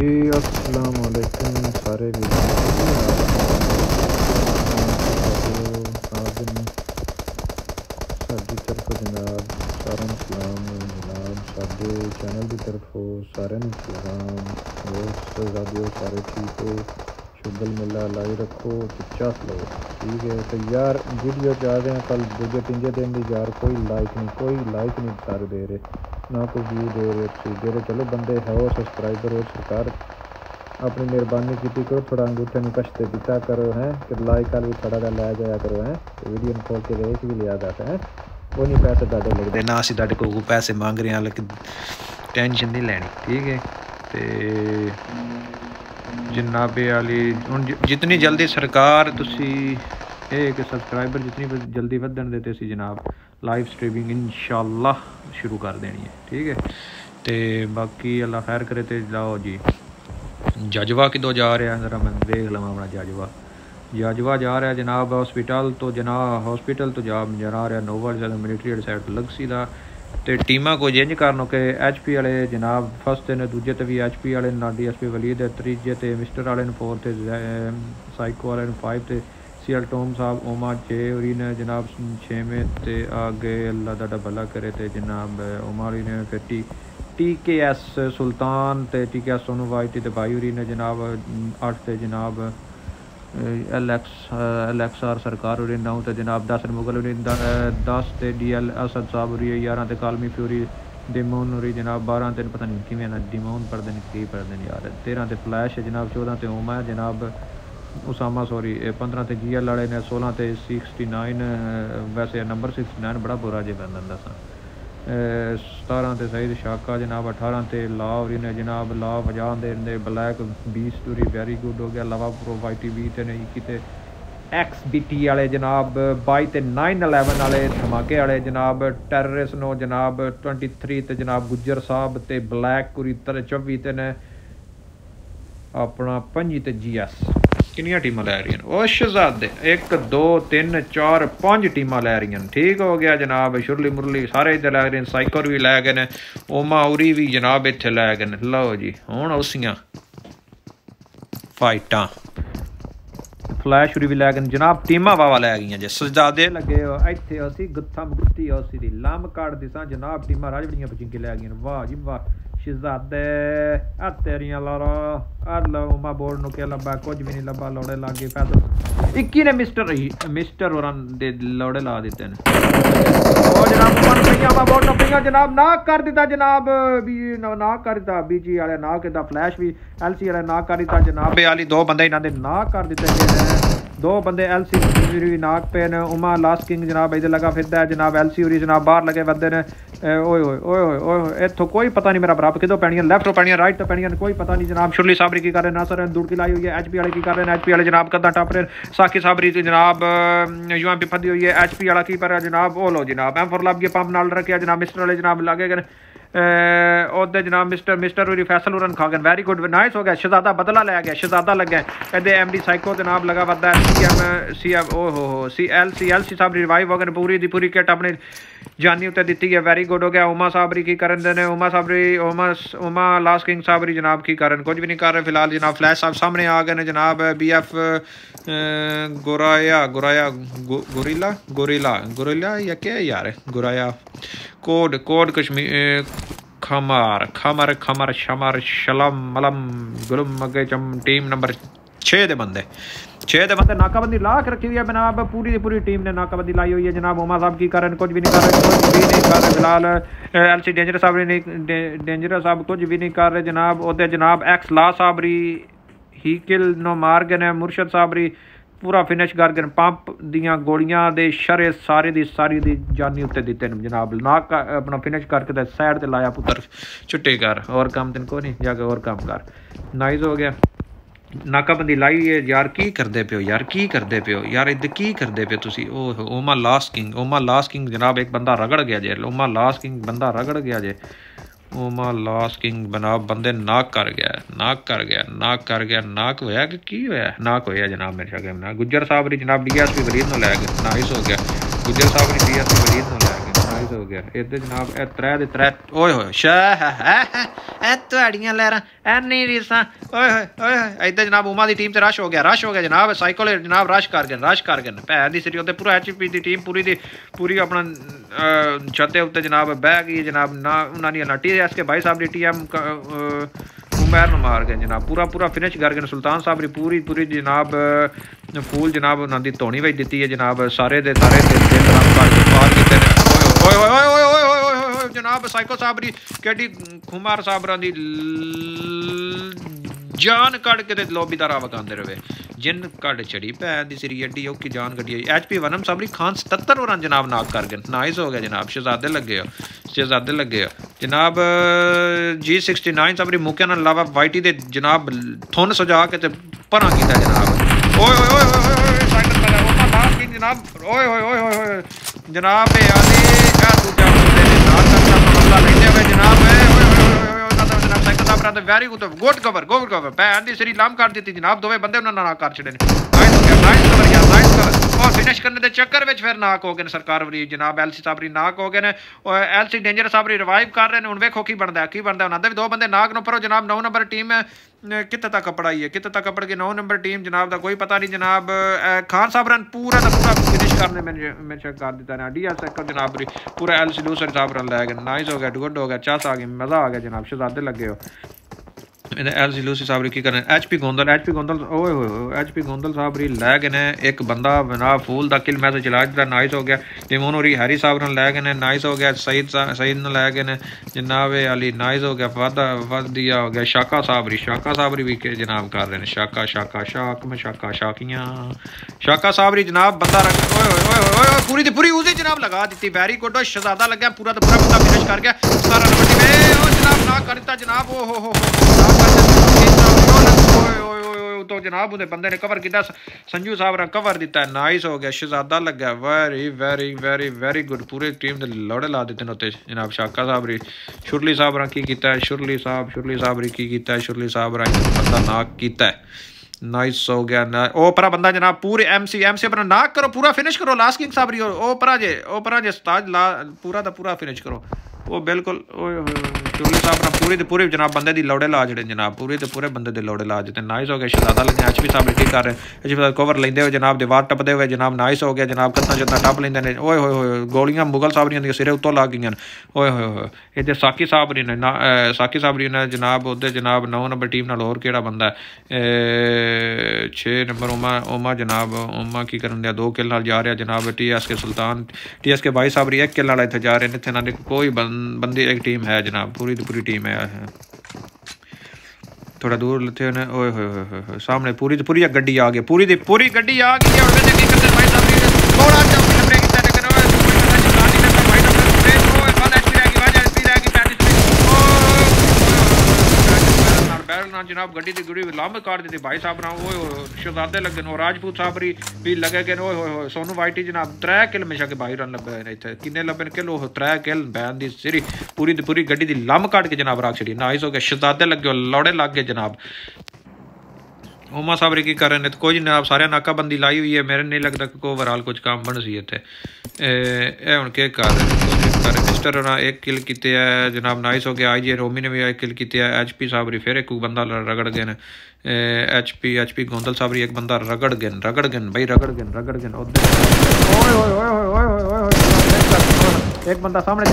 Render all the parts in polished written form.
जी अस्सलाम वालेकुम सारे भी साडी तरफ जनाब सारे सलाम जनाब साडे चैनल की तरफों सारे सलाम दोस्त साडियो सारे ठीक हो शुगल मेला लाई रखो तो चस लो ठीक है। तो यार वीडियो जा रहे हैं कल दूजे तीजे दिन की यार कोई लाइक नहीं सारे दे रहे ना कोई व्यू दे रहे दे रहे। चलो बंदे है वो सब्सक्राइबर हो सरकार अपनी मेहरबानी की करो थोड़ा अंगूठे में कष्ट दिता करो हैं कि लाइक वाल भी थोड़ा लै जाया करो हैं तो वीडियो खोल के देख भी लिया जाता है वो नहीं पैसे तुहाडे लगते ना असीं तुहाडे कोल पैसे मांग रहे हैं लेकिन टेंशन नहीं लैनी ठीक है। तो जनाबे वाली हुण जितनी जल्दी सरकार तुसी कि सब्सक्राइबर जितनी जल्दी वधन दे ते जनाब लाइव स्ट्रीमिंग इंशाअल्लाह शुरू कर देनी है ठीक है। तो बाकी अल्लाह खैर करे तो जाओ जी जजवा किदों जा रहा है ज़रा मैं देख लवां अपना जजवा जा रहा है जनाब हॉस्पिटल तो जा रहा नोवल मिलिटरी साइड लगसी का तो टीमां कोई इंज करनो कि HP वाले जनाब फर्स्ट ने दूजे तो भी HP वाले DSP वलीद त्रीजे तो मिस्टर वाले फोर्थ साइको वाले 5 तो CL टॉम साहब ओमा 6 उरी ने जनाब 6वें तो आगे अल्लाह दा भला करे तो जनाब ओमा उरी ने फिर TKS सुल्तान तो TKS सोनू वाइटी तो भाई उरी ने जनाब 8 तो जनाब LXR सरकार उरी 9 तो जनाब 10 मुगल उरी 10 तो DL असद साहब उरी 11 तो कालमी फ्यूरी डिमोन उरी जनाब 12 तो पता नहीं किमें ना डिमोन पढ़ते की पढ़ते यार 13 तो फ्लैश है जनाब 14 तो ओमा है जनाब उसामा सॉरी 15 तो GL वाले ने 16 तो 69 वैसे नंबर 69 बड़ा बुरा जे बंदा दसा 17 तो सईद शाका जनाब 18 तो ला उरी ने जनाब ला वजान दे ब्लैक 20 टूरी वेरी गुड हो गया लवा प्रो वाइटी 20 तो नहीं कि XBT वाले जनाब 22 तो 911 वाले धमाके वाले जनाब टेररिस्ट नो जनाब 23 तो जनाब गुज्जर साहब तो ब्लैक कुरी 24 तो ने अपना 25 तो GS किनिया टीमां लै रही हैं शहजादे 1 2 3 4 5 टीमां लै रही हैं ठीक हो गया जनाब शुरली मुरली सारे इधर लै रहे हैं साइकर भी लै गए ओमा उरी भी जनाब इत्थे लै गए लो जी हुण उसियां फाइटां फ्लैश उरी भी लै गए जनाब टीमां वावा लै गई जे शहजादे लगे इत्थे असी गुत्थम गुत्ती उसी दी लम काट दिसां जनाब टीमां राजवड़ियां पचिंके लै गई वाह जी वाह शहजादे तेरियां लारा उमा बोर्ड नु क्या लब्बा कुछ भी नहीं लब्बा लौड़े ला गए पैदल 21 ने मिस्टर और दे लौड़े ला दिते ने ओ जनाब ऊपर पईया मा बोर्ड नु पईया जनाब ना कर दिता जनाब भी ना कर दिता BG वाले ना किदा फ्लैश भी LC वाले ना कर दिता जनाब वाली दो बंदे इना दे ना कर दिते दो बंदे LC नाक पे ने उमा लास्ट किंग जनाब इधर लगा फिरदा है जनाब LC उरी जनाब बाहर लगे बंदे ने ओए ओए ओए ओए इथों कोई पता नहीं मेरा बराबर किदों पैनियां लेफ्ट तो पैनियां राइट तो पैनियां कोई पता नहीं जनाब शुरली साबरी की कर रहे नासर दुड़की लाई हुई है HP वाले की कर रहे हैं HP वाले जनाब कदा टप रहे साकी साबरी जनाब UMP फदी हुई है HP वाला की पर जनाब ओ लो जनाब M4 लब के पंप नाल रखे जनाब मिस्टर वाले जनाब लगे गए ओदे जनाब मिस्टर उरी फैसल उरन खा गए वेरी गुड नाइस हो गया शहजादा बदला लै गया शहजादा लग गया कहते MD साइको जनाब लगा वदा CM ओ हो LC साहब रिवाइव हो गए पूरी दी पूरी किट अपने जानी उत्ते दी है वेरी गुड हो गया उमा साबरी की करन देने उमा लास्ट किंग साबरी जनाब की करन कुछ भी नहीं कर रहे फिलहाल जनाब फ्लैश साहब सामने आ गए जनाब BF गोरिल्ला या क्या यार गोराया कोड कश्मीर खमर खमर खमर शमर शलम मलम गुलम मगे चम टीम नंबर 6 दे बंदे नाकाबंदी ला के रखी हुई है जनाब पूरी टीम ने नाकाबंदी लाई हुई है जनाब उमा साहब की कारण कुछ भी नहीं कर रहे फिलहाल LC डेंजरस साहब कुछ भी नहीं कर रहे जनाब ओदे जनाब X ला साबरी ही किल नो मार गए मुर्शद साबरी पूरा फिनिश कर गए पंप दियां गोलियां दे शरे सारी दी जानी उत्ते दिते जनाब नाक अपना फिनिश करके ते साइड ते लाया पुत्र छुट्टी कर और काम तेन को नहीं जाके और काम कर नाइस हो गया नाकाबंदी लाई है यार की करदे पियो यार इधर की करदे पे तुसी ओमा लास्ट किंग जनाब एक बंदा रगड़ गया जे ओमा लास्ट किंग बंदा रगड़ गया जे ओमा लास्ट किंग बना बंदे नाक कर गया नाक होया कि की होया नाक होया जनाब मेरे शक में गुज्जर साहब री जनाब DSP वलीद नो लै गए नाइस हो गया गुज्जर साहब री DSP वलीद नो लै गए नाइस हो गया इधर जनाब ए त्रै दे त्रै ओए होए शाह ए तुहाड़ियां लहरां ए नहीं रीसा ओए होए ओए होए इधर जनाब उमा दी टीम ते रश हो गया जनाब साइकिल जनाब रश कर गए भैन दी सिरी ओते पूरा एचपी दी टीम पूरी अपना छत उत्ते जनाब बह गई जनाब ना उन्होंने ना टीएस के भाई साहब दी टीएम उमर न मार गए जनाब पूरा फिनिश कर गए सुल्तान साहब री पूरी जनाब फूल जनाब उन्होंने धोनी बच दी है जनाब सारे दिल पार कीते ओए ओए ओए ओए ओए जनाब साइको साहब री केडी खुमार साहब दी जान कट के लोबी दा राह वकांदे रहे जिन कट चढ़ी भैन दी सिरी एडी औखी जान कड्डी एचपी वनम सबरी खान 77 रन जनाब नाक कर गए नाइस हो गया जनाब शहजादे लगे हो जनाब G69 सबरी मुक्या ना लावा वाइटी दे जनाब थुन सजा के ते परा कीता जनाब ओए ओए ओए ओए साइकिल पर ओमा लास्ट किंग जनाब ओए ओए ओए ओए जनाब यानी क्या दूजा बंदे ने नाल का हमला लेते हुए जनाब साइकिल साहब रात वेरी गुड कवर भैन दी सिरी लाम कर दी जनाब दोवे बंदे उन्होंने ना कर छड़े नाइस कवर और फिनिश करने के चक्कर में फिर नाक हो गए सरकार वरी जनाब एलसी साहब नाक हो गए और एलसी डेंजर साहब रिवाइव कर रहे हैं हुण वेखो की बनता उन्होंने भी दो बंदे नाक नो पर जनाब 9 नंबर टीम कितने तक कपड़ाई है कितने तक कपड़ के 9 नंबर टीम जनाब का कोई पता नहीं जनाब खान साहब रन पूरा फिनिश करने में चेक कर दिता ना डी एस जनाब पूरा एलसी लूसर साहब रन लै गए नाइस हो गया गुड हो गया चस आ गई मजा आ गया जनाब शहजादे लगे हो एलसी लूसी साहब की करने एचपी गोंदल ओए होए एचपी गोंदल साहब लै गए ने एक बंदा जनाब फूल दा किल मैसेज चला दिता नाइस हो गया टिमोन होरी हैरी साहब ने लै गए नाइस हो गया सईद ने लै गए जनाब अली नाइस हो गया वधिया हो गया शाका साहब भी के जनाब कर रहे हैं शाका साहब जनाब बंदा पूरी दी पूरी उसे जनाब लगा दी वेरी गुड शहजादा लग गया पूरा बंदा फिनिश कर गया 17 नंबर जनाब ना कर दिता जनाब ओ तो जनाब उन्हें बंदे ने कवर किया संजू साहब ने कवर दिता है नाइस हो गया शहजादा लग गया very very very very good पूरी टीम के लौड़े ला देते हैं जनाब शाका साहब शुरली साहब ने की किया शुरली साहब शुरली साहब बंदा नाक किया नाइस हो गया ना ओ परा बंदा जनाब पूरे एमसी अपना नाक करो पूरा फिनिश करो लास्ट किंग साहब ओ परा जे स्ताज पूरा फिनिश करो वो बिल्कुल शुरली साहब ने पूरी जनाब बंदे दी लौड़े ला जड़े जनाब पूरे बंदे दे लौड़े ला जते नाइस हो गया शहजादा लगे एचपी साहब की कर रहे एचपी साहब कवर लेंदे हुए जनाब दीवार टपदे हुए जनाब नाइस हो गया जनाब कतना टप लेंदे ने ओए होए गोलियां मुगल साहब दी सिरे उत्तों लग गईयां ओए होए इधर साकी साहब ने जनाब उधर जनाब 9 नंबर टीम नाल होर केड़ा बंदा है 6 नंबर ओमा जनाब ओमा की करन दिया 2 किल नाल जा रहा जनाब टीएस के सुल्तान टीएस के भाई साहब 1 किल नाल इत्थे जा रहे ने इत्थे ना कोई बंदी एक टीम है जनाब पूरी टीम है थोड़ा दूर लेते हैं ओए होए सामने पूरी गड्डी आ गई पूरी गड्डी आ गई है और वैसे की करते भाई साहब थोड़ा सा ब्रेक किया लेकिन जनाब गड्डी की गुड़ी लाम काट दी भाई साहब ना वो शहजादे लगे और राजपूत साहब भी लगे गए ओए सोनू वाइटी जनाब 3 किल में के भाई रन लगे इतने किन्ने लबे किल 3 किल बैन दी सिरी पूरी गड्डी की लम काट के जनाब रख छड़ी नाइस हो गया शहजादे लगे लौड़े लग गए जनाब ओमा साहब की कर रहे हैं तो कोई जनाब सारे नाकाबंदी लाई हुई है मेरे नहीं लगता कि ओवरऑल कुछ काम बन सी इतने हूँ के कर रहे मिस्टर एक किल किते है जनाब नाइस हो गया आई रोमी ने भी एक किल किते है एचपी साहब फिर एक बंदा रगड़ गए एचपी गोंदल साहब एक बंदा रगड़ गए भाई रगड़ गए एक बंदा सामने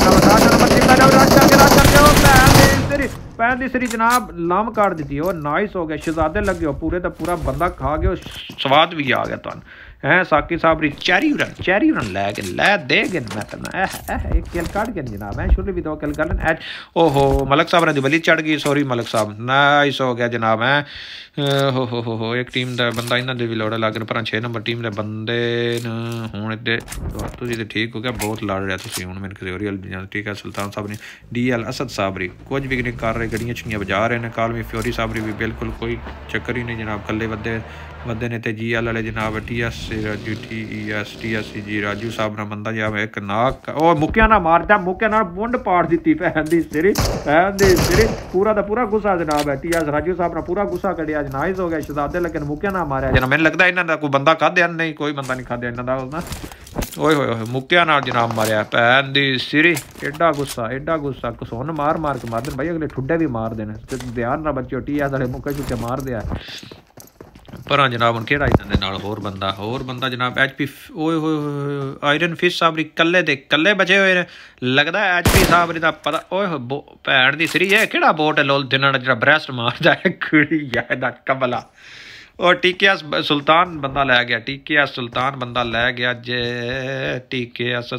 पैन दी सिरी जनाब लाम काट दी और नाइस हो गया शहजादे लगे हो पूरे तो पूरा बंदा खा गए स्वाद भी आ गया तुम है साकी साहब चेरी रन लै दे गए मैं करना एक किल काट गए जनाब है शुरू भी 2 किल कर लें ओहो मलक साहब ने बली चढ़ गई सॉरी मलक साहब नाइस हो गया जनाब है हो एक टीम का बंदा इन्हों भी लौड़े लग गए पर 6 नंबर टीम के बंदे हूँ तो ठीक हो गया बहुत लड़ रहा तुम हूँ मेरे रियल ठीक है सुल्तान साहब ने DL असद साहब कुछ भी नहीं कर रहे गड्डियां छड़ियां बजा रहे हैं कालमी फ्योरी साहब भी बिल्कुल कोई चक्कर ही नहीं जनाब कल्ले वधे ने तो GL वाले जनाब TS राजू TS जी राजू साहब ना बंदा जब एक नाक ओ मुक्या ना मारता मुक्या ना मुंड पाड़ दी भैन दी सिरी पूरा का पूरा गुस्सा जनाब है TS राजू साहब ने पूरा गुस्सा कढ़िया नाइस हो गया शहजादे लेकिन मुक्या ना मारिया जना मैंने लगता इन्हों का कोई बंदा खाद्या नहीं कोई बंदा नहीं खाद्या इन्हों का ओए होए होए मुक्किया नाल जनाब मारिया भैन दी सिरी एडा गुस्सा कसून मार के मार देन भाई अगले ठुड्डे भी मार देने ध्यान ना बच्चो टी साढ़े मुक्के चुके मार दिया पर जनाब हूँ केड़ा होर बंदा जनाब HP ओए होए आयरन फिश साहब कल्ले बचे हुए ने लगदा HP साहब दा पता ओए भैन दी सिरी है केड़ा बोट है लोल दिन जेड़ा ब्रेस्ट मारदा है कुड़ी दा कबला और TKS सुल्तान बंदा लै गया TKS सुल्तान बंदा लै गया जे TKS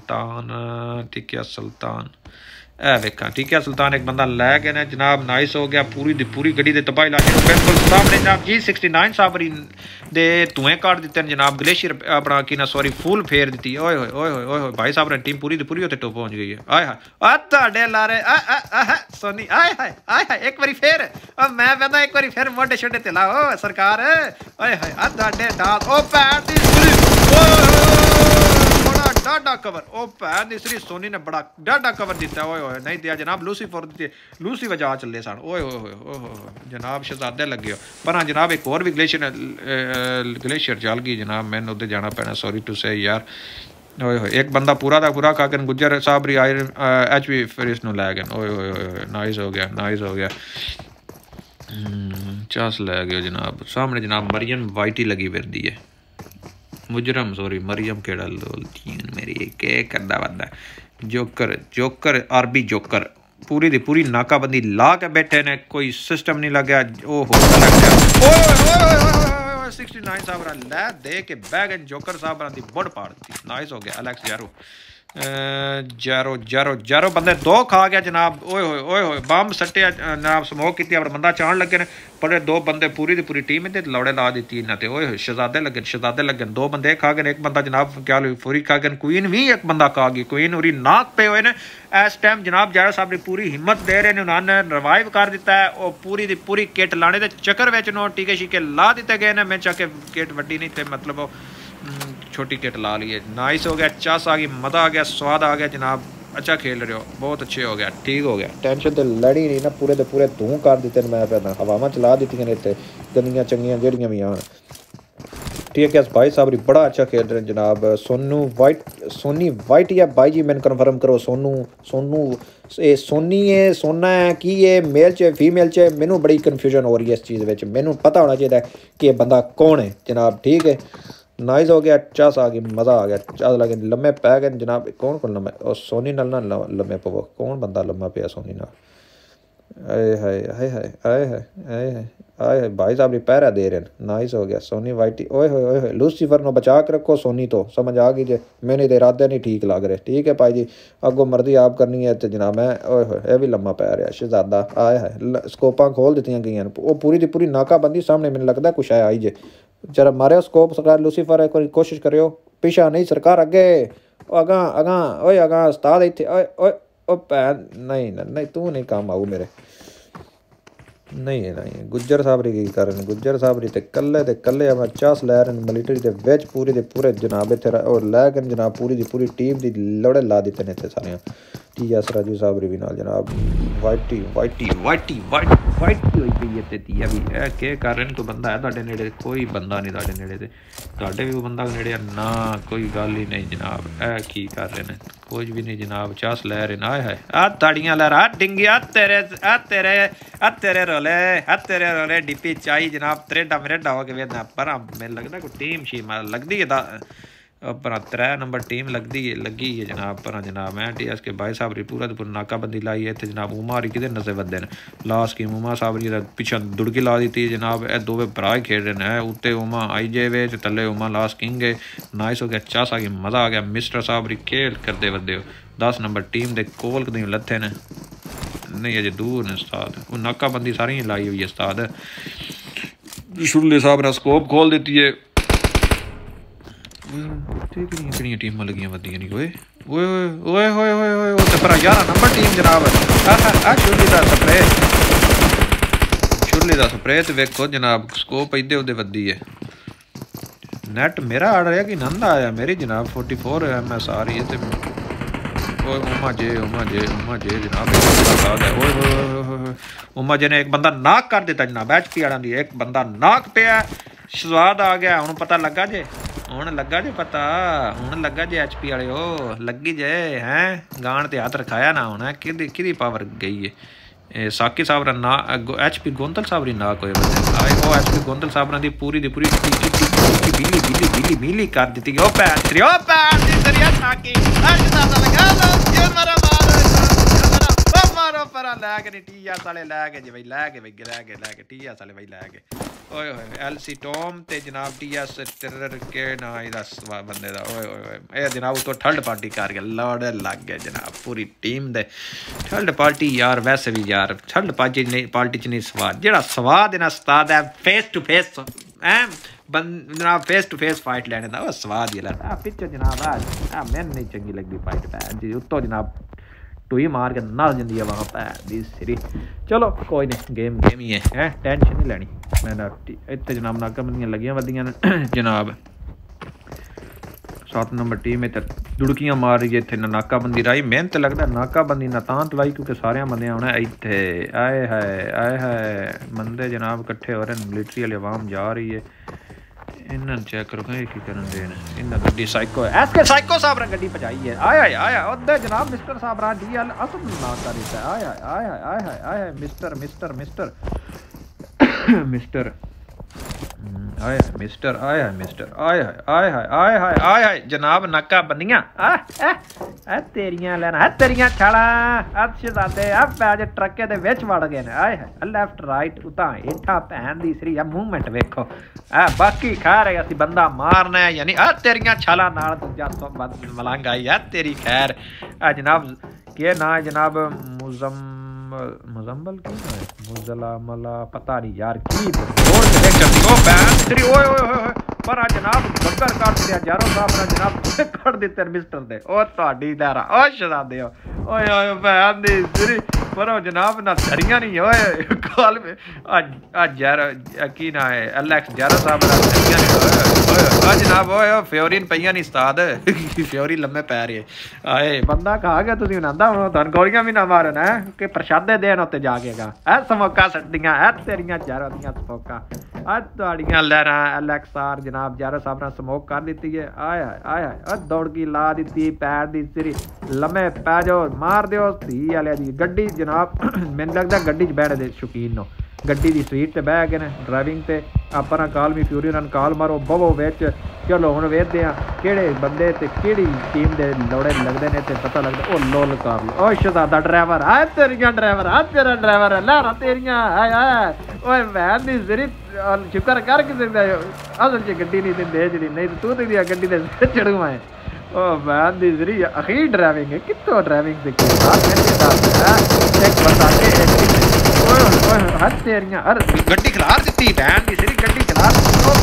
सुल्तान ए वेखा TKS सुल्तान एक बंदा लै गया ने जनाब नाइस हो गया पूरी दी पूरी गड्डी दे तबाही ला के बिल्कुल सामने जनाब G69 साबरी दे धुएं काट दिते जनाब ग्लेशियर अपना की ना सॉरी फुल फेर दी ओए होए भाई साहब ने टीम पूरी दी पूरी उत्ते टॉप पहुंच गई है आय हाय आ ताडे लारे सोनी आय हाय एक बारी फेर मैं कहंदा एक बारी फिर मोटे छोटे ते लाओ सरकार आय हाय आ ताडे डाल ओ पैर दी बड़ा डाडा कवर ओ भैन दी सिरी सोनी ने बड़ा डाडा कवर दिता ओए होए नहीं दिया जनाब लूसीफर दी लूसी वजा चले सन ओए होए जनाब शहजादे लगे पर हाँ जनाब एक और भी ग्लेशियर चल गई जनाब मैंने उधर जाना पैना सॉरी टू से यार ओए होए एक बंदा पूरा दा पूरा खा के गुज्जर साहब री आयरन HP फिर इसनू लै गए ओए होए नाइस हो गया चास लै गए जनाब सामने जनाब मरियम वाइटी लगी फिरदी है मुजरम सॉरी मरियम केड़ा लोलती मेरी के करदा बंदा जोकर आरबी जोकर पूरी दी पूरी नाकाबंदी ला के बैठे ने कोई सिस्टम नहीं लग गया ओहो लग गया ओए 69 साहब लै दे के बैगन जोकर साहब दी बड़ पाड़ दी नाइस हो गया एलेक्स जारो बंदे दो खा गया जनाब ओए होए बम सट्टे जनाब स्मोक की बंदा चाण लगे ने पर दो बंदे पूरी दी पूरी टीम इन्हें लौड़े ला दी इन्हें ते ओए शहजादे लगे दो बंदे खा गए एक बंदा जनाब क्या पूरी खा गए क्वीन भी एक बंदा खा गई क्वीन उरी नाक पे हुए ने इस टाइम जनाब जारा साहब ने पूरी हिम्मत दे रहे ने उन्होंने रिवाइव कर दिता है और पूरी दी पूरी किट लाने के चक्कर में नो टीके शीके ला दिते गए ने मैं चाके किट वड्डी नहीं थे मतलब छोटी किट ला ली है नाइस हो गया चस आ गई मज़ा आ गया स्वाद आ गया जनाब अच्छा खेल रहे हो बहुत अच्छे हो गया ठीक हो गया टेंशन तो लड़ी नहीं ना पूरे दे पूरे धूं कर दिते मैं पहला हवावां चला दी ने इतने गंदियां चंगियां जड़ियां भी आन ठीक है भाई साहब बड़ा अच्छा खेल रहे हैं जनाब सोनी वाइट या भाई जी मैंने कन्फर्म करो सोनू ये सोनी है सोना है कि ये मेल च फीमेल च मैनू बड़ी कन्फ्यूजन हो रही है इस चीज़ में मैनू पता होना चाहिए कि बंदा कौन है जनाब ठीक है नाइस हो गया चस आ गई मज़ा आ गया चस लगे लम्बे पै गए जनाब कौन लम्बे और सोनी नाल ना लम्बे पवो कौन बंदा लम्बा पिया सोनी नाल आए भाई साहब पैरा दे रहे हैं नाइस हो गया सोनी वाइटी ओए होए लूसीफर नो बचा के रखो सोनी तो समझ आ गई जे मैंने तो इरादे नहीं ठीक लग रहे ठीक है भाई जी अगो मर्जी आप करनी है तो जनाब मैं ओए होए यह भी लम्बा पै रहा शहजादा आए है स्कोपां खोल दी गई वो पूरी दी पूरी नाकाबंदी सामने मैंने लगता कुछ है आई जे जरा मारे स्कोप सरकार लूसीफर एक बार कोशिश करियो पीछा नहीं सरकार अगे अगा उस्ताद इत्थे ओ भैन नहीं तू नहीं काम आऊ मेरे नहीं गुज्जर साहब री कर रहे गुज्जर साहब री ते कल्ले मैं चास लै रहे मिलिटरी दे विच पूरी दे पूरे जनाब इत्थे और लै के जनाब पूरी दी पूरी टीम दी लड़े ला दिते ने इत्थे सारे TS राजू साहब री भी नाल जनाब वाइटी होई गई है ते तिया भी ए के कर रहे तो बंदा है तुहाडे नेड़े कोई बंदा नहीं तुहाडे नेड़े ते तुहाडे भी बंदा नेड़े ना कोई गल ही नहीं जनाब ए की कर रहे ने कुछ भी नहीं जनाब चास लै रहे ना है आ ताड़ियां लै रहा डिंगिया तेरे रोले डीपी चाई जनाब त्रेडा हो के वेदना पर मेरे लगदा कोई टीम शीम लगदी है पर 3 नंबर टीम लगी है जनाब पर जनाब मैं TS के भाई साहब री पूरा नाकाबंदी लाई है इतने जनाब उमा री कि नज़र बदे ने लास्ट की उमा साहब री पिछा दुड़की ला दी थी जनाब ए दोवे भरा खेल रहे हैं उत्ते उमा IJ वे थले उमा लास्ट किंग है नाइस हो गया चास आ गया मज़ा आ गया मिस्टर साहब री खेल करते बदे 10 नंबर टीम दे कोल कदी लथे ने नहीं अजे दूर ने उस्ताद वो नाकाबंदी सारी लाई हुई है उस्ताद शुरले साहब ने स्कोप खोल दी है कितनी टीमां लगियां वधियां नहीं ओए पर 11 नंबर टीम जनाब शुरली दा स्प्रे ते वेखो जनाब स्कोप इधे उधे वधी है नेट मेरा आ रहा कि नंद आया मेरी जनाब 44 MS आ रही है ते उमा जे जनाब उमा जे ने एक बंदा नाक कर दिता जनाब HP वाला एक बंदा नाक पे स्वाद आ गया हूँ पता लगा जे ਹੁਣ ਲੱਗਾ ਜੇ ਪਤਾ ਹੁਣ ਲੱਗਾ ਜੇ HP ਵਾਲੇ ਉਹ ਲੱਗੀ ਜੇ ਹੈ ਗਾਣ ਤੇ ਹੱਥ ਰਖਾਇਆ ਨਾ ਹੁਣ ਕਿਹਦੀ ਪਾਵਰ ਗਈ ਹੈ ਸਾਕੀ ਸਾਹਿਬ ਦਾ ਨਾ HP ਗੋਂਦਲ ਸਾਹਿਬ ਦੀ ਨਾ ਕੋਈ ਬੰਦੇ ਆਏ ਉਹ HP ਗੋਂਦਲ ਸਾਹਿਬ ਦੀ ਪੂਰੀ ਬਿੱਲੀ ਕਰ ਦਿੱਤੀ ਉਹ ਭੈਣ ਦੀ ਸਰੀਆ ਸਾਕੀ ਅੱਜ ਦਾ ਲਗਾ ਲੋ ਜਿਉਂ ਮਾਰਾ ਮਾਰੋ ਪਰਾਂ ਲੈ ਕੇ ਟੀਆ ਸਾਲੇ ਲੈ ਕੇ ਜੀ ਬਈ ਲੈ ਕੇ ਟੀਆ ਸਾਲੇ ਬਈ ਲੈ ਕੇ ਓਏ ਹੋਏ LC ਟੋਮ ਤੇ ਜਨਾਬ TS ਟਰਰ ਕੇ ਨਾ ਇਹਦਾ ਬੰਦੇ ਦਾ ਓਏ ਹੋਏ ਇਹ ਜਨਾਬ ਤੋਂ ਥਰਡ ਪਾਰਟੀ ਕਰ ਗਿਆ ਲੜ ਲੱਗ ਗਿਆ ਜਨਾਬ ਪੂਰੀ ਟੀਮ ਦੇ ਥਰਡ ਪਾਰਟੀ ਯਾਰ ਵੈਸੇ ਵੀ ਯਾਰ ਥਰਡ ਪਾਰਟੀ ਚ ਨਹੀਂ ਸਵਾਦ ਜਿਹੜਾ ਸਵਾਦ ਇਹਨਾਂ ਉਸਤਾਦ ਹੈ ਫੇਸ ਟੂ ਫੇਸ जनाब फेस टू फेस फाइट लैने का स्वाद ही लगता पिछो जनाब मैंने नहीं चंगी लगती फाइट भैन जी उत्तों जनाब टूई मार के नस जाती है वहाँ भैन दी सिरी चलो कोई नहीं गेम ही है टेंशन नहीं लैनी मैं इतने जनाब नाकाबंदियां लगियां वदियां जनाब 7 नंबर टीम इतने दुड़कियां मार रही है इतने नाकाबंदी राही मेहनत लगता नाकाबंदी ना तां तलाई क्योंकि सारे बंदे आना इतने आए है बंदे जनाब इकट्ठे हो रहे मिलिटरी वाली आवाम जा रही है इन्होंने चेक करो की करन देन इन्ना गड्डी साइको है एसके साइको साहब ने गड्डी भजाई है आया उधर जनाब मिस्टर साहब रा डीएल असम ना कर रहा है आया मिस्टर जनाब नाका बनिया तेरियां लेना तेरियां छाला शहजादे पैज ट्रके दे विच वड़ गए ने आए लेफ्ट राइट उता हेठा भैन दी सरी मूवमेंट वेखो बाकी खैर है बंदा मारना है यानी तेरियां छाला नाल दूजा मलंग आई है तेरी खैर जनाब के ना जनाब मुजम्मल क्यों है मुजला मला पता नहीं यार की और देख सकती हो बैन तेरी ओए पर जनाब बकर काट दिया यारो साहब ने जनाब काट दिते मिस्टर दे ओ ਤੁਹਾਡੀ दारा ओ शहजादे ओए बैन दी तेरी पर जनाब ना सरियां नहीं ओए कॉल में आज यार की ना है एलेक्स यारो साहब ने सरियां नहीं ओए जनाब ओए फ्योरिन पईयां नहीं उस्ताद फ्योरी लम्मे पै रहे आए बंदा खा गया तुसी बनांदा धन गोलियां भी ना मारन है कि प्रशादे देन उत्ते जाकेगा समोका सट्टियां तेरियां यारों दियां समोका तुहाड़ियां लहरां एलेक्सार जनाब यारो साहब ने स्मोक कर दी है आया दौड़की ला दी पैर दी सिरी लम्हे पै जाओ मार दो धी वाले दी गड्डी जनाब मैनूं लगदा गड्डी च बैठे दे शौकीन नो गड्डी दी सीट ते बह गए ने ड्राइविंग ते अपना कॉल मी फ्यूरी उन्होंने कॉल मारो बवो विच चलो हुण वेखदे आ किहड़े बंदे ते किहड़ी टीम दे लौड़े लगदे ने ते पता लगदा ओ लोल कर लो ओ शहजादा ड्राइवर आ तेरियां ड्राइवर आ तेरा ड्राइवर लहरा तेरियां ओए वैन दी सिरी शुक्र कर कि असल च गड्डी नहीं दिंदे जी नहीं तो तू तो गड्डी दे चढ़ू आए ओ वैन दी सिरी अखीर ड्राइविंग है कितों ड्राइविंग सीखी एक बंदा तेरियां गड्डी खिलार दी भैन दी सिरी गड्डी खिलार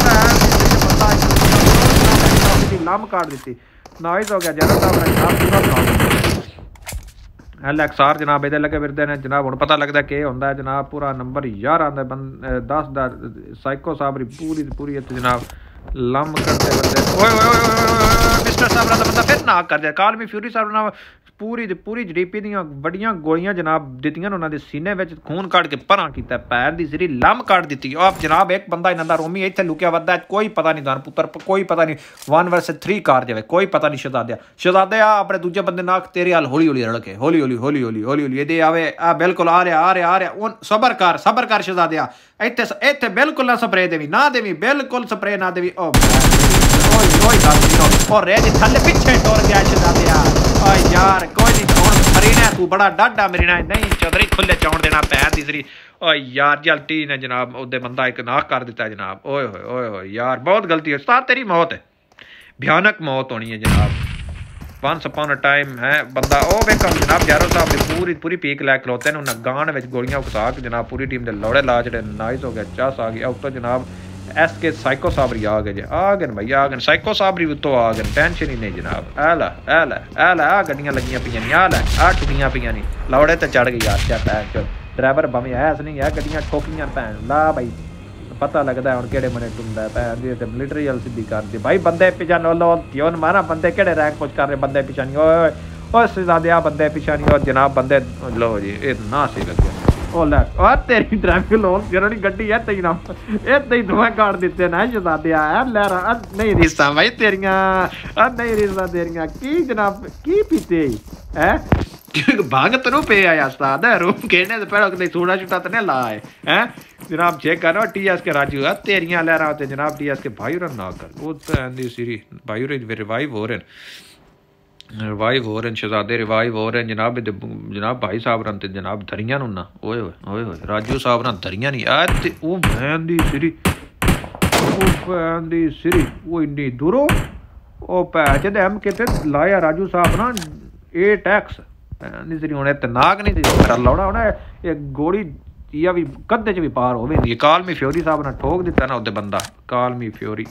लम काट दी नाइस हो गया जरा साहब एलेक्सार जनाब इधर लगे फिरते हैं जनाब हुण पता लगता कि होंदा जनाब पूरा नंबर 11 आंदा 10 दा साइको साहब पूरी इत्थे जनाब लम करते बंदे ओए मिस्टर साहब दा बंदा फिर ना कर दिया कॉल मी फ्यूरी साहब ना पूरी जीडीपी दी बड़ियां गोलियां जनाब दित्तियां उन्हां दे सीने विच खून काट के परां कीता पैर दी सिरी लम काट दी आप जनाब एक बंदा इन्हां दा रोमी इत्थे लुकिया वदा कोई पता नहीं दान पुत्र कोई पता नहीं 1 वर्सेस 3 कार जावे कोई पता नहीं शहजादे आ अपने दूजे बंदे नाक तेरे हाल हौली रड़के हौली इहदे आवे आ बिल्कुल आ रहा सबर कर शहजादे इत्थे बिल्कुल ना स्प्रे देवी ना देवी बिल्कुल स्प्रे ना देवी और रेडी थल्ले पीछे टोर गया शहजादे यार कोई नहीं हुण मरीना तू बड़ा डाडा मरीना नहीं चौधरी खुले चौन देना पैर दी सरी ओ यार जल्दी ने जनाब ओदे बंदा एक नाक कर दिता जनाब ओए यार बहुत गलती है उस्ताद तेरी मौत है भयानक मौत होनी है जनाब वंस अपॉन अ टाइम है बंदा ओ वेखो जनाब यारो साहब दी पूरी पीक लै खलोते ने उन्हें गान विच गोलियां उकसा के जनाब पूरी टीम दे लौड़े ला जेडे नाइस हो गया चस आ गया उत्तों जनाब एसके साइको साबरी आ गए भाई आ गए साइको साबरी उत्तों आ गए टेंशन ही नहीं जनाब आ गड्डियां लगियां पियां नहीं आ टुकियां पियां नहीं लौड़े तो चढ़ गई यार क्या पैन चो ड्राइवर बमें ऐस नहीं है गड्डियां ठोकियां भैन ला भाई पता लगता है हुण किहड़े मने टुंदा भैन दी ते मिलिटरी वाल सीधी कर दी भाई बंदे पिछा लो क्यों मारा बंदे किहड़े रैंक पुछ कर रहे बंदे पिछा नहीं ओए शहजादे आ बंदे पिछा नहीं और जनाब बंदे लो जी ये ना सही लगे ओ ले ओ तेरी ड्राइविंग लोन जरा नहीं गड्डी है तेरी नाम ए तेरी धुआं काट देते ना शहजादे आया ले रहा नहीं रिश्ता भाई तेरियां नहीं रिश्ता तेरियां की जनाब की पीते है भाग तनु पे आया उस्ताद रूम कहने से पहले कहीं थोड़ा छुटा तो नहीं लाए हैं जनाब चेक करो टीएस के राजू है तेरियां ले रहा होते जनाब टीएस के भाई रन ना कर वो तो एंडी सीरी भाई रिवाइव हो रहे हैं शहजादे रिवाइव हो रहे हैं जनाब भाई साहब रन ते जनाब धरियां ना ओए ओए राजू साहब ना धरियां नहीं आ ते ओ बहन दी सीरी वो इन्नी दूरों ओ पैच दे हम किते लाया राजू साहब ना 8x नहीं हूँ नाक नहीं मेरा लौड़ा होना एक गोली या भी कदे च भी पार हो कालमी फ्योरी साहब ने ठोक दिता ना उदे बंदा कालमी फ्योरी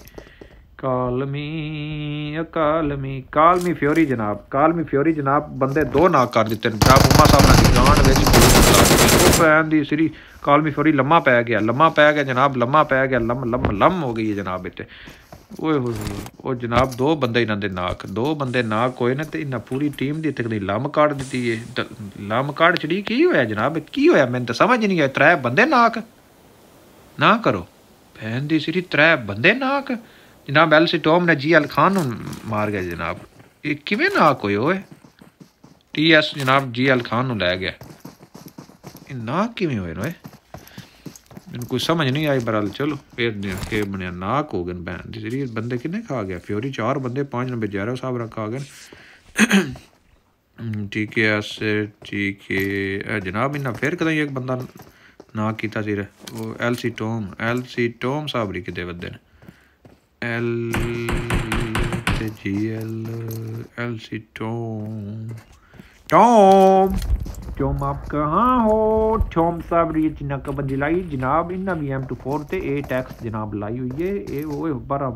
जनाब बंदे 2 नाक कर दिते जनाब उमा साहब ने गांड विच पैन दी सिरी कालमी फ्योरी लम्मा पै गया जनाब लम्मा पै गया लम हो गई है जनाब इत्ते ओए होए जनाब 2 बंदे इन्हां दे नाक होए ना ते इन्हां पूरी टीम दी इत्थे लम काट दित्ती है लम काट चढ़ी की होया जनाब की होया मैंने तो समझ नहीं आया 3 बंदे नाक ना करो भैन दी सिरी 3 बंदे नाक जनाब एलसी टॉम ने जी एल खान मार गया जनाब ये किवें नाक होए ओए टीएस जनाब जी एल खान लै गया नाक किवें होए ओए मैंने कोई समझ नहीं आई बरल चलो फिर के बनया नाक हो गए भैन दी सिरी बंदे किन्ने खा गया फ्योरी 4 बंदे 5 नंबर जैरो साहब रखा गए ठीक है जनाब इन्ना फिर कदा एक बंदा नाक किया सिर वो एलसी टॉम साहब री किते वदे ने एलसी टॉम आप कहाँ हो टॉम साहब री नकबंदी लाई जनाब इन्ना भी M24 ते 8x जनाब लाई हुई है ये वो बड़ा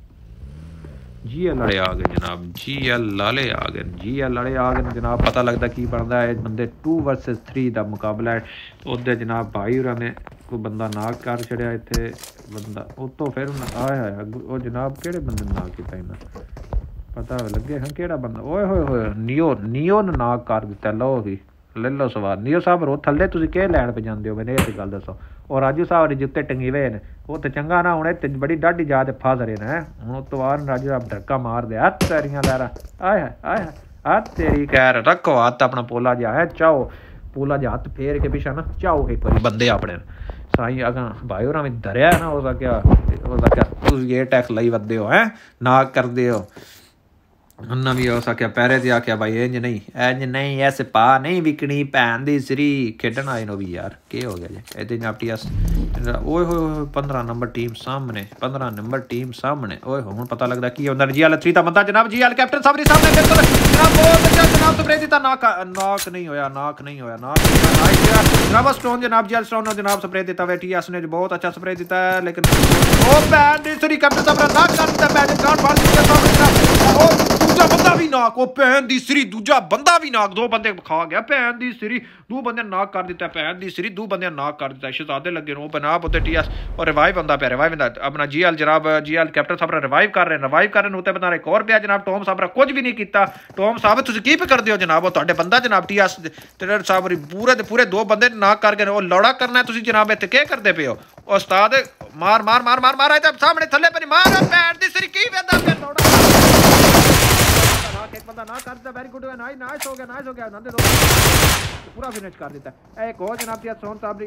GL आ गए जनाब GL आ गए जनाब पता लगता की बनता है बंदे 2 वर्सेस 3 का मुकाबला है उधर जनाब भाई होरां ने कोई बंदा नाक कर छड़िया इत्थे बंदा उतो फिर आया वो जनाब केड़े बंदे नाक किता इन्हां पता लगे हैं केड़ा बंदा ओए होए नियो ने नाक कर दिता लो ही ले लो सवार नियो साहब रो थल्ले तुसीं के लैण पे जांदे हो मैंने ये गल दसो और राजू साहब दे जुत्ते टंगी हुए ने वो तो चंगा ना हुणे ते बड़ी डाढी जा ते फस रहे ने हुण तो बाहर राजू साहब धक्का मार दे हत्थ तेरियां लैरा आय हाथ तेरी खैर रखो हाथ अपना पोला जा है चाओ पोला जा हाथ फेर के पिछा ना चाओ एक बारी बंदे अपने साई अगर भाई होरां में धरिया ना हो सके तुसीं ये टैक्स लई वददे हो हैं नाक करदे हो उन्ना भी हो सके पैरे ते आख्या भाई इंज नहीं ऐसे पा नहीं विकनी भैन दी सिरी खेडन आए नो भी यार के हो गया जी एदे जापटी अस ओए होए 15 नंबर टीम सामने ओए हुण पता लगदा की होंदा जी एल 3 दा बंदा जनाब जी एल कैप्टन साहब रे सामने बिल्कुल जनाब बहुत अच्छा जनाब स्प्रे दिता नाक नहीं होया जनाब स्टोन जनाब जी एल स्टोन जनाब स्प्रे दिता टीएस ने बहुत अच्छा स्प्रे दिता है लेकिन ओ भैन दी सिरी कैप्टन साहब नाक कर दिता मैच कार्ड फाड़ दिया दूजा बंदा भी नाक वो भैन दी सिरी दूजा बंदा भी नाक 2 बंदे खा गया भैन दी सिरी 2 बंदे नाक कर दिता भैन दी सिरी 2 बंदे नाक कर दिता शहजादे लगे नो बनाब उते टीएस और रिवाइव बंदा पे रिवाइव अपना जीएल जनाब जीएल कैप्टन साहब रिवाइव कर रहे उते बंदा एक और पिया जनाब टॉम साहब कुछ भी नहीं किया टॉम साहब तुसीं की पे करदे हो जनाब वो तुहाडे बंदा जनाब टीएस तेरे साहब पूरे दे पूरे 2 बंदे नाक कर गए वो लौड़ा करना तुसीं जनाब इत्थे के करदे पे हो उस्ताद मार आए सामने थल्ले पे मार भैन दी सिरी की वेंदा पे लौड़ा एक बंदा ना कर दिया वेरी गुड नाइस हो गया नंदे दो पूरा फिनिश कर देता है एक और जनाब टीएस सोन साहब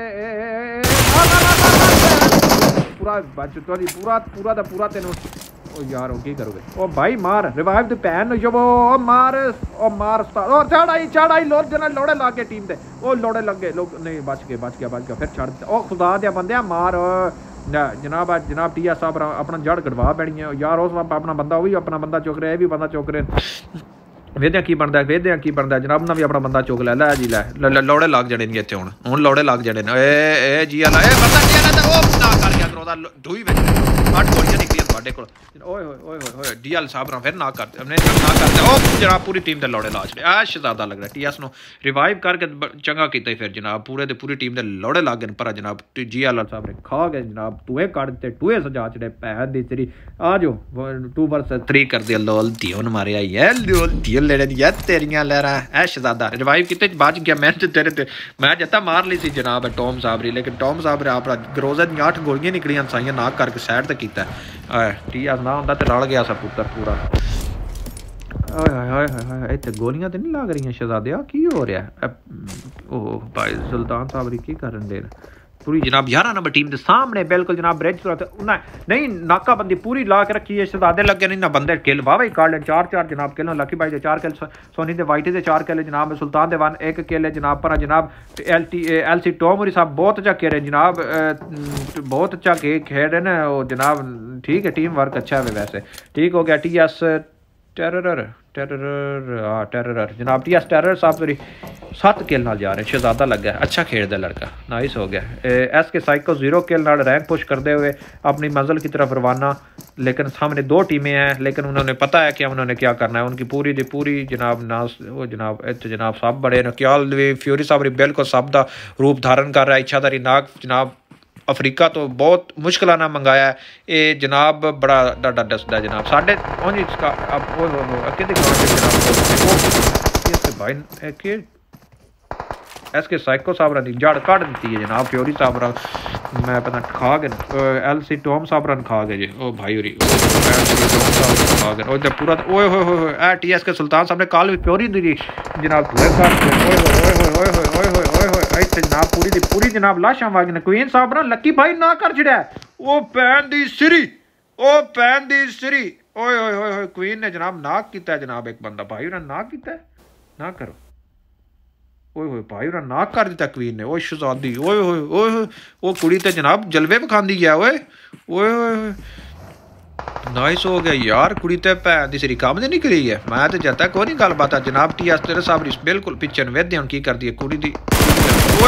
पूरा बचतोली पूरा तेन ओ यार ओ की करोगे ओ भाई मार रिवाइव द पैन जो ओ मार और चढ़ाई लोग जना लोड़े लग गए टीम दे ओ लोड़े लग गए लोग नहीं बच गया फिर छड़ ओ खुदा दे बंदे मार जनाब टीएस साहब अपना जड़ गड़वा पैनी है यार उस अपना बंदा भी अपना बंदा चुक रहा है भी बंदा चुक रहे वेद्या की बनता जनाब ना भी अपना बंदा चुक लै जी लै लौड़े लग जड़े नहीं इत्थे हुण लौड़े लग जड़े ने ए जी ला ए बंदा जी ला ओ ना कर गया करो दा ढूई विच 8 गोलियां निकलियां ਤੁਹਾਡੇ ਕੋਲ ਓਏ ਹੋਏ ਓਏ ਹੋਏ ਡੀਐਲ ਸਾਹਿਬ ਨਾਲ ਫਿਰ ਨਾ ਕਰਦੇ ਉਹਨੇ ਨਾ ਕਰਦੇ ਉਹ ਜਨਾਬ ਪੂਰੀ ਟੀਮ ਦੇ ਲੋੜੇ ਲਾ ਛੜੇ ਆ ਸ਼ਹਜ਼ਾਦਾ ਲੱਗ ਰਿਹਾ ਟੀਐਸ ਨੂੰ ਰਿਵਾਈਵ ਕਰਕੇ ਚੰਗਾ ਕੀਤਾ ਫਿਰ ਜਨਾਬ ਪੂਰੇ ਦੇ ਪੂਰੀ ਟੀਮ ਦੇ ਲੋੜੇ ਲੱਗ ਗਏ ਪਰ ਜਨਾਬ ਜੀਐਲ ਸਾਹਿਬ ਨੇ ਖਾ ਗਏ ਜਨਾਬ ਟੂਏ ਕੱਢ ਦਿੱਤੇ ਟੂਏ ਸਜਾ ਛੜੇ ਪੈਰ ਦੀ ਤੇਰੀ ਆ ਜੋ 2 vs 3 ਕਰਦੇ ਲੋਲ ਦਿਓਨ ਮਾਰਿਆ ਯਾਰ ਲੋਲ ਦਿਓਨ ਲੈਣੇ ਦੀ ਯਾਰ ਤੇਰੀਆਂ ਲਹਿਰਾਂ ਐ ਸ਼ਹਜ਼ਾਦਾ ਰਿਵਾਈਵ ਕੀਤੇ ਬਚ ਗਿਆ ਮੈਂ ਤੇ ਤੇਰੇ ਤੇ ਮੈਂ ਜੱਤਾ ਮਾਰ ਲਈ ਸੀ ਜਨਾਬ ਟॉम साहब री लेकिन टॉम साहब रे आपरा ग्रोजा दी 8 गोलियां निकलियां साइयां नाक करके साइड ते कीता टीएस ना हुंदा ते रल गया सा पुत्र पूरा ओए हाय हाय हाय इत्थे गोलियां ते नहीं लग रही शहजादे की हो रहा ओ भाई सुल्तान साहब री की करन दे पूरी जनाब 11 नंबर टीम के सामने बिल्कुल जनाब ब्रिज नहीं नाकाबंदी पूरी ला के रखी है शहजादे लगे नहीं ना बंदे किल वाह काट ले 4 जनाब किल लकी भाई 4 किल सोनी दे वाइट दे 4 किल जनाब सुल्तान दे 1 किल जनाब पर जनाब LC टॉम साहब बहुत अच्छा खेल रहे जनाब बहुत अच्छा खेल रहे ना वो जनाब ठीक है टीम वर्क अच्छा है वैसे ठीक हो गया TS टेरर जनाब TS टेरर साहब सॉरी 7 किल नाल जा रहे शहजादा लग गया अच्छा खेलता लड़का नाइस हो गया SK साइको 0 किल नाल रैंक पुश करते हुए अपनी मंजिल की तरफ रवाना लेकिन सामने 2 टीमें हैं लेकिन उन्होंने पता है कि उन्होंने क्या करना है उनकी पूरी दी पूरी जनाब नास वो जनाब इतने जनाब सब बड़े नक्याल फ्यूरी साहब बिल्कुल सब का रूप धारण कर रहा है इच्छाधारी नाग जनाब अफ्रीका तो बहुत मुश्किल ना मंगाया है ये जनाब बड़ा डाडा दसदा जनाब साढ़े भाई SK साइको साहब दी जड़ कट दी है जनाब फ्यूरी साहब मैं पता खा गए LC टॉम साहब खा गए जी ओ भाई होरी खा गए ओ पूरा ओए होए होए TS के सुल्तान साहब ने कल भी फ्यूरी दी जनाब जनाब पूरी जनाब लाशा वाग ने क्वीन साहब ना लकी भाई ना कर छड़िया ओ पैन दी सिरी ओए होए होए क्वीन ने जनाब नाक कीता जनाब एक बंदा भाई उन्हें नाक कीता ना करो ओए होए भाई उन्हें नाक कर दिता क्वीन ने ओए शहजादी ओए होए वो कुड़ी ते जनाब जलवे बखांदी है ओए ओए होए नाइस हो गया यार कुड़ी ते भैन दी सिरी काम दी निकली है मैं ते जता कोई नहीं गलबात जनाब TS तेरे साहब बिल्कुल पिछे वेदे हुन की करदी है कुड़ी दी ओए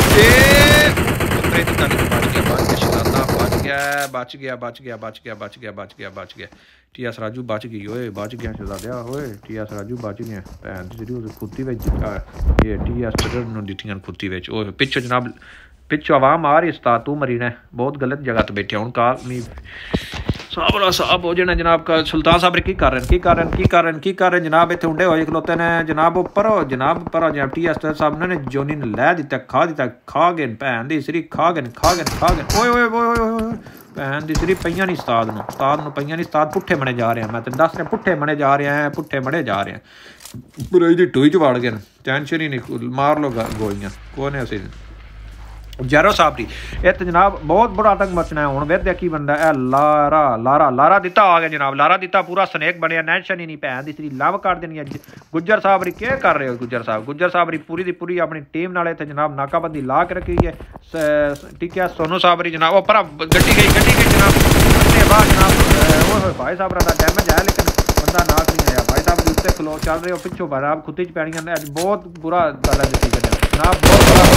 बच गया TS राजू बच गई ओए बच गया शहजादा ओए TS राजू बच गया भैन दी सिरी खुत्ती विच ये TS टेरर नु दित्तियां खुत्ती विच ओए पिछो जनाब पिछो आवाम आ रही उस्ताद तू मरीना बहुत गलत जगह ते बैठे हुन काल मी साहब हो जाना जनाब का सुल्तान साहब की कर रहे जनाब इतने उंडे होए खलोते ने जनाब पर जनाब TS साहब ने जोनी ने लै दिता खा गए भैन दी सिरी खा गए ओए भैन दी सिरी पईयां नहीं उस्ताद नु पईयां नहीं उस्ताद पुट्ठे मने जा रहे हैं मैं तेन दस रहा पुट्ठे मने जा रहे हैं पूरे दी टोई च वड़ गए टेंशन ही नहीं मार लो गोलियां कौन है उसी जैरो साहब दी इत जनाब बहुत बड़ा आतंक मचना है हुण वेद की बनदा है लारा दिता आ गया जनाब लारा दिता पूरा स्नेक बनया टेंशन ही नहीं भैन दी सिरी लव कर देनी है गुज्जर साहब री क्या कर रहे हो गुज्जर साहब री पूरी दी पूरी अपनी टीम नाल इत्थे जनाब नाकाबंदी ला के रखी है ठीक है सोनू साहब री जनाब पर गड्डी गई जनाब बाद जनाब भाई साहब दा डैमेज है लेकिन बंदा नाक नहीं आया भाई साहब उत्ते खलो चल रहे हो पिछों बराबर खुत्ती च पैणियां ने बहुत बुरा गल दी जनाब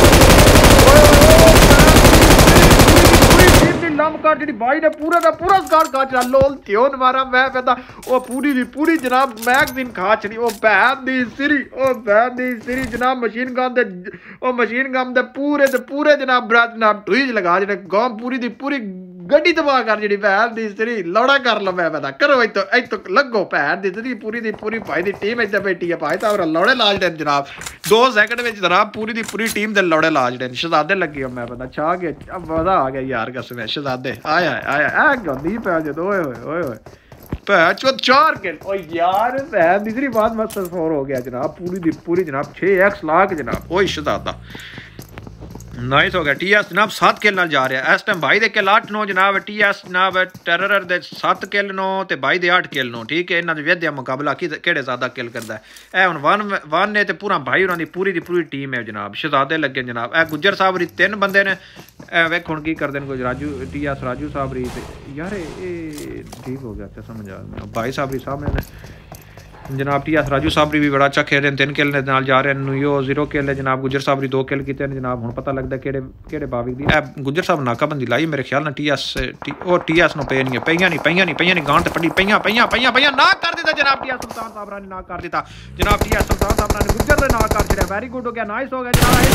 भाई ने पूरा का पूरा स्कार खा चला लोल त्योन मारा मैं कहता वो पूरी जनाब मैगजीन खा चली वो भैन दी सिरी जनाब मशीन गन दे पूरे जनाब जनाब टूज लगा जने गांव पूरी दी पूरी गड्डी तबाह कर जी भैन दी सिरी लौड़ा कर लो मैं पता करो इतो लगो भैन दी सिरी पूरी भाई दी टीम इतने बैठी है भाई साहब लौड़े लाज देन जनाब 2 सेकंड में जनाब पूरी टीम दे लौड़े लाज देन शहजादे लगे मैं पता छा गया मजा आ गया यार कसम शहजादे आया गंदी पै जो ओए भैन 4 किल ओ यार भैन दी सिरी बात मस्त 4 हो गया जनाब पूरी जनाब 6x लाख जनाब ओए शहजादा नाइस हो गया TS जनाब 7 किल नाल जा रहा है इस टाइम भाई दे किल 8-9 जनाब TS जनाब टेरर दे 7 किल 9 ते भाई दे 8 किल 9 ठीक है इन्हां दे वेदे मुकाबला केड़े ज्यादा किल करदा है ए हुन 1 ने ते पूरा भाई उन्हां दी पूरी टीम है जनाब शहजादे लगे जनाब ए गुज्जर साहब री 3 बंदे ने ए वेख हुन की करदे ने कोई राजू TS राजू साहब री यार ए ठीक हो गया अच्छा समझ आ गया भाई साहब री सामने ने जनाब टीएस राजू साबरी भी बड़ा अच्छा खेल रहे हैं, 3 किल नाल जा रहे हैं, नुयो 0 किल है जनाब, गुजर साबरी 2 किल कीते जनाब। हुण पता लगदा केड़े बाविक दी गुजर साहब नाकाबंदी लाई मेरे ख्याल नाल टीएस नो पे नहीं पईयां गांठ ते पड़ी पईयां ना कर दिता जनाब। टीएस सुल्तान साबरा ने ना कर दिता जनाब, टीएस सुल्तान साबरा ने गुजर ने ना कर छड़िया। वेरी गुड हो गया, नाइस हो गया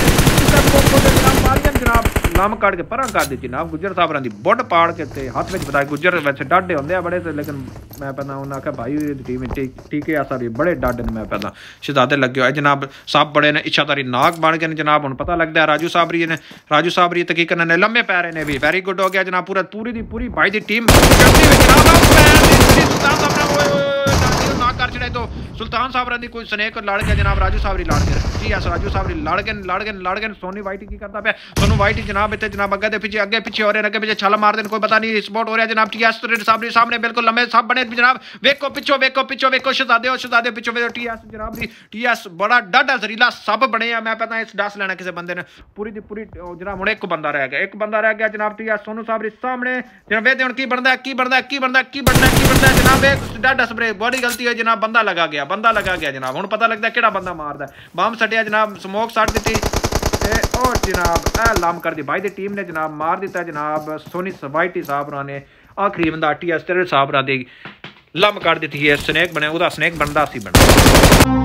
जनाब। लम कट के परा कर दी जनाब, गुजर साहबरां दी बुड पाड़ के ते हाथ विच बता। गुजर वैसे डाडे होंदे आ बड़े, लेकिन मैं पता उन्हें आख्या भाई टीम टीके ऐसा भी बड़े डाडे ने, मैं पता शहजादे लगे हो जनाब। सब बड़े ने इच्छाधारी नाग बन गए जनाब। हुण पता लगदा है राजू साबरी तकीकन ने लम्बे पैरे ने भी। वेरी गुड हो गया जनाब, पूरी भाई दी टीम तो सुल्तान साहब दी कोई स्नेक लड़ गया जनाब। राजू साबरी लड़ गए, टीएस राजू साबरी लड़ गए। सोनी वाइटी की करता पे सोनू वाइटी जनाब इतने जनाब अगे पीछे हो रहे हैं, अगे पीछे छाला मार देन कोई पता नहीं स्पॉट हो रहा है जनाब। टीएस साबरी सामने बिल्कुल लंबे सब बने जनाब। वेखो पिछो शहजादे पिछो टीएस जनाब दी। टीएस बड़ा डाडा जरीला सब बने हैं, मैं पता इस दस लेना किसी बंदे ने पूरी जनाब। हुण एक बंदा रह गया जनाब। टीएस सोनू साबरी सामने जनाब। वेखदे हुण की बनदा जनाब। डाडा स्प्रे बड़ी गलती है जनाब, बंदा लगा गया जनाब। हुण पता लगदा केड़ा बंदा मारदा। बम सटिया जनाब, स्मोक सट दी और जनाब लम कर दी भाई दी टीम ने जनाब, मार दिता जनाब। सोनी वाइटी साहब ने आखिरी बंदा टीएस साहब दी लम कर दी है। स्नेक बने, स्नेक बनदा सी बन